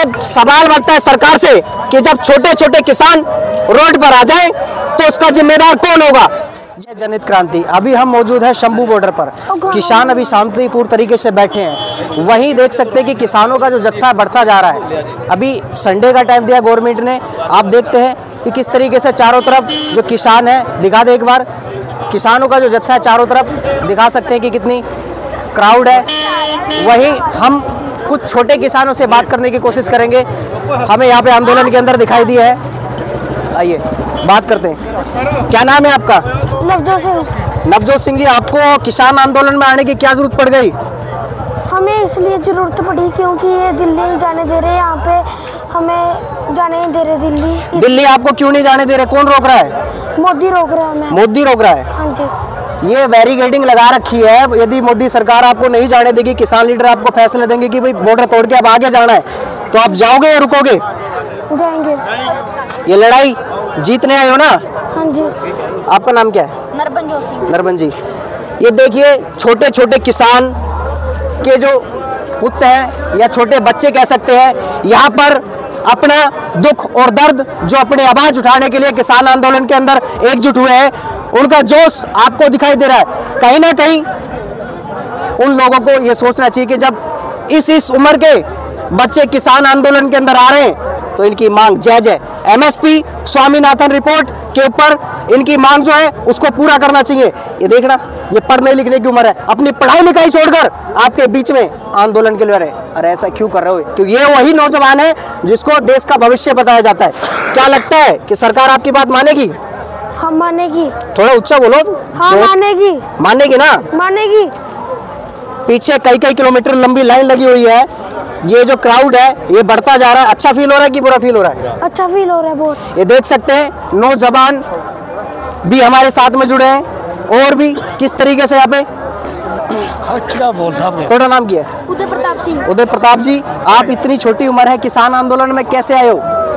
ये सवाल बनता है सरकार से कि जब छोटे छोटे किसान रोड पर आ जाएं तो उसका जिम्मेदार कौन होगा। यह जनहित क्रांति, अभी हम मौजूद है शंभू बॉर्डर पर। किसान अभी शांतिपूर्ण तरीके से बैठे हैं। वहीं देख सकते हैं कि किसानों का जो जत्था बढ़ता जा रहा है। अभी संडे का टाइम दिया गवर्नमेंट ने, आप देखते हैं कि किस तरीके से चारों तरफ जो किसान है, दिखा दे एक बार, किसानों का जो जत्था है चारों तरफ दिखा सकते हैं कि कितनी क्राउड है। वहीं हम कुछ छोटे किसानों से बात करने की कोशिश करेंगे, हमें यहाँ पे आंदोलन के अंदर दिखाई दिया है। आइए बात करते हैं। क्या नाम है आपका? नवजोत सिंह। नवजोत सिंह जी, आपको किसान आंदोलन में आने की क्या जरूरत पड़ गई? हमें इसलिए ज़रूरत पड़ी क्योंकि ये दिल्ली नहीं जाने दे रहे, यहाँ पे हमें जाने नहीं दे रहे दिल्ली। दिल्ली आपको क्यों नहीं जाने दे रहे? कौन रोक रहा है? मोदी रोक रहा है हमें। मोदी रोक रहा है? हाँ जी। ये बैरिकेडिंग लगा रखी है। यदि मोदी सरकार आपको नहीं जाने देगी, किसान लीडर आपको फैसले देंगे कि भाई बॉर्डर तोड़ के अब आगे जाना है, तो आप जाओगे या रुकोगे? जाएंगे। ये लड़ाई जीतने आए हो ना? हाँ जी। आपका नाम क्या है? नरबंजोत सिंह। नरबन जी, ये देखिए छोटे छोटे किसान के जो पुत्र हैं या छोटे बच्चे कह सकते हैं, यहाँ पर अपना दुख और दर्द जो अपने आवाज उठाने के लिए किसान आंदोलन के अंदर एकजुट हुए हैं, उनका जोश आपको दिखाई दे रहा है। कहीं ना कहीं उन लोगों को ये सोचना चाहिए कि जब इस उम्र के बच्चे किसान आंदोलन के अंदर आ रहे हैं तो इनकी मांग जायज है। एमएसपी स्वामीनाथन रिपोर्ट के ऊपर इनकी मांग जो है उसको पूरा करना चाहिए। ये देखना, ये पढ़ने लिखने की उम्र है, अपनी पढ़ाई लिखाई छोड़कर आपके बीच में आंदोलन के लिए रहे। अरे ऐसा क्यों कर रहे हो? क्योंकि ये वही नौजवान है जिसको देश का भविष्य बताया जाता है। क्या लगता है कि सरकार आपकी बात मानेगी? हाँ मानेगी। थोड़ा ऊंचा बोलो। हाँ मानेगी। मानेगी ना? मानेगी। पीछे कई कई किलोमीटर लंबी लाइन लगी हुई है। ये जो क्राउड है ये बढ़ता जा रहा है। अच्छा फील हो रहा है कि बुरा फील हो रहा है? अच्छा फील हो रहा है बहुत। ये देख सकते हैं नौजवान भी हमारे साथ में जुड़े हैं और भी किस तरीके से यहाँ पे। थोड़ा नाम क्या है? उदय प्रताप सिंह। उदय प्रताप जी, आप इतनी छोटी उम्र है, किसान आंदोलन में कैसे आए हो?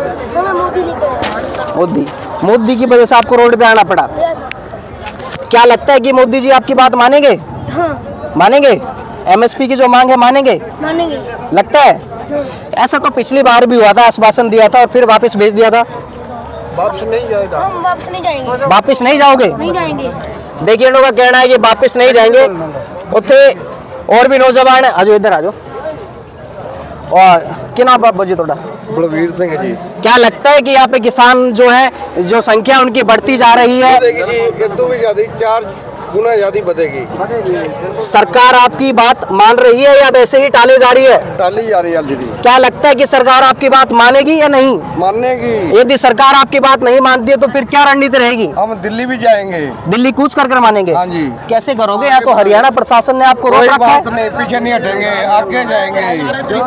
मोदी की वजह से आपको रोड पे आना पड़ा। क्या लगता है कि मोदी जी आपकी बात मानेंगे? हाँ। मानेंगे? एमएसपी की जो मांग है मानेंगे? मानेंगे। लगता है? ऐसा तो पिछली बार भी हुआ था, आश्वासन दिया था और फिर वापस भेज दिया था। वापस नहीं जाएगा। हम वापस नहीं जाएंगे। वापस नहीं जाओगे? नहीं जाएंगे। देखिए लोगों का कहना है कि वापस नहीं जाएंगे। उत्थे और भी नौजवान है, आजो इधर आजो। और क्या नाम बाबू जी थोड़ा? बलवीर सिंह जी। क्या लगता है कि यहाँ पे किसान जो है, जो संख्या उनकी बढ़ती जा रही है? तो भी ज्यादा 4 गुना ज्यादा बढ़ेगी। सरकार आपकी बात मान रही है या वैसे ही टाली जा रही है? टाली जा रही है दीदी। क्या लगता है कि सरकार आपकी बात मानेगी या नहीं? मानेगी। यदि सरकार आपकी बात नहीं मानती है तो फिर क्या रणनीति रहेगी? हम दिल्ली भी जाएंगे। दिल्ली कूच कर मानेंगे? हाँ जी। कैसे करोगे? या तो हरियाणा प्रशासन ने आपको रोक रखा है। नहीं, पीछे नहीं हटेंगे, आगे जाएंगे।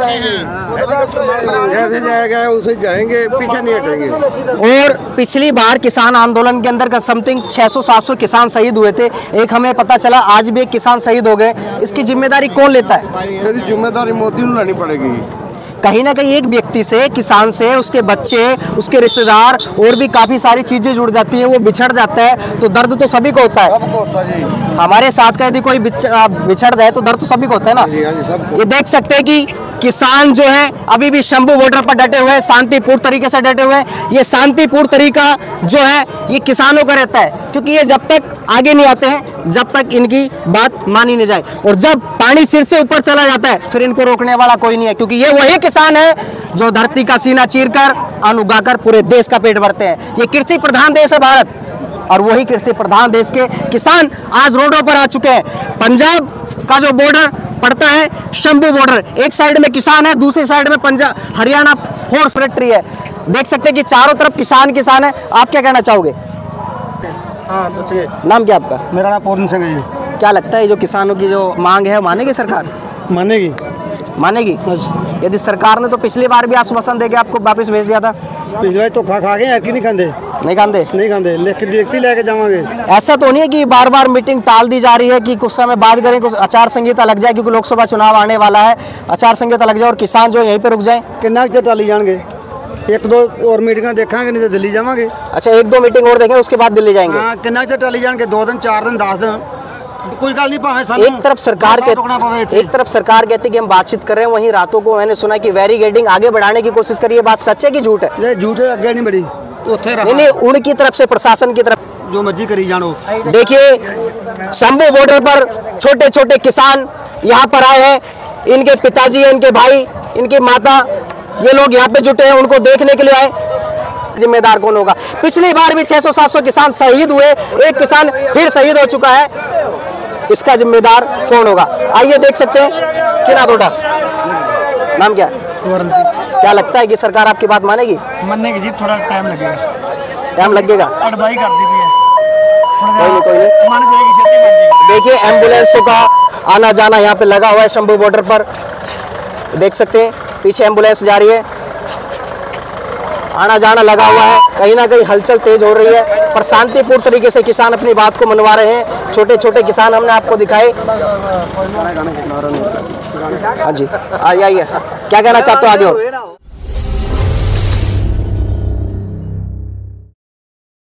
जैसे जाएगा उसे जाएंगे, पीछे नहीं हटेंगे। और पिछली बार किसान आंदोलन के अंदर समथिंग 600-700 किसान शहीद हुए थे। एक हमें पता चला आज भी एक किसान शहीद हो गए। इसकी जिम्मेदारी कौन लेता है? यदि जिम्मेदारी मोदी को लेनी पड़ेगी। कहीं ना कहीं एक व्यक्ति से, किसान से, उसके बच्चे, उसके रिश्तेदार और भी काफी सारी चीजें जुड़ जाती हैं, वो बिछड़ जाता है तो दर्द तो सभी को होता है। सबको होता है जी। हमारे साथ का यदि कोई बिछड़ जाए तो दर्द तो सभी को होता है ना। ये देख सकते हैं कि किसान जो है अभी भी शंभू बॉर्डर पर डटे हुए हैं, शांतिपूर्ण तरीके से डटे हुए हैं। ये शांतिपूर्ण तरीका जो है ये किसानों का रहता है, क्योंकि ये जब तक आगे नहीं आते हैं जब तक इनकी बात मानी नहीं जाए, और जब पानी सिर से ऊपर चला जाता है फिर इनको रोकने वाला कोई नहीं है, क्योंकि ये वही किसान है जो धरती का सीना चीरकर अन्न उगाकर पूरे देश का पेट भरते हैं। ये कृषि प्रधान देश है भारत, और वही कृषि प्रधान देश के किसान आज रोडों पर आ चुके हैं। पंजाब का जो बॉर्डर पड़ता है शंभू बॉर्डर, एक साइड में किसान है, दूसरी साइड में पंजाब हरियाणा फोर्स सेक्रेटरी है। देख सकते हैं कि चारों तरफ किसान किसान है। आप क्या कहना चाहोगे? हाँ तो चाहिए। नाम क्या आपका? मेरा नाम पूर्ण सिंह है जी। क्या लगता है जो किसानों की जो मांग है मानेगी सरकार? मानेगी। मानेगी? यदि सरकार ने तो पिछली बार भी आश्वासन देके आपको वापस भेज दिया था। पिछली बार तो खा गए कि नहीं खाते? नहीं खाते? नहीं खाते, लेकिन देखती लेके जावांगे। ऐसा तो नहीं है कि बार बार मीटिंग टाल दी जा रही है कि कुछ समय बाद करें, कुछ आचार संहिता लग जाए, क्योंकि लोकसभा चुनाव आने वाला है, आचार संहिता लग जाए और किसान जो यहीं पे रुक जाए? कितना टाली जाएंगे? 1-2 और मीटिंग देखेंगे, नहीं तो दिल्ली जावांगे। अच्छा, 1-2 मीटिंग और देखेंगे उसके बाद दिल्ली जाएंगे? हाँ, कितना टाली जाएंगे? 2 दिन, 4 दिन, 10 दिन कोई गल नहीं भावे एक तरफ सरकार कहती कि हम बातचीत कर रहे हैं, वहीं रातों को मैंने सुना कि बैरिकेडिंग आगे बढ़ाने की कोशिश करी है। बात सच है कि झूठ है? ये झूठ है, आगे नहीं बढ़ी तो नहीं, उनकी तरफ से, प्रशासन की तरफ जो मर्जी करी जानो। देखिए शंभू बॉर्डर पर छोटे छोटे किसान यहाँ पर आए हैं, इनके पिताजी, इनके भाई, इनकी माता, ये लोग यहाँ पे जुटे हैं, उनको देखने के लिए आए। जिम्मेदार कौन होगा? पिछली बार भी 600-700 किसान शहीद हुए, एक किसान फिर शहीद हो चुका है, इसका जिम्मेदार कौन होगा? आइए देख सकते हैं। किना तोटा नाम क्या है? स्वर्ण सिंह। क्या लगता है कि सरकार आपकी बात मानेगी? मानने की जी थोड़ा टाइम लगेगा। टाइम लगेगा? अड़बाई कर दी भी है, कोई नहीं मान जाएगी, छेती मान जाएगी। देखिए एम्बुलेंसों का आना जाना यहाँ पे लगा हुआ है शंभू बॉर्डर पर, देख सकते हैं पीछे एम्बुलेंस जा रही है, आना जाना लगा हुआ है। कहीं ना कहीं हलचल तेज हो रही है, पर शांतिपूर्ण तरीके से किसान अपनी बात को मनवा रहे हैं। छोटे छोटे किसान हमने आपको दिखाए। हाँ जी, आइए, क्या कहना चाहते हो आगे? और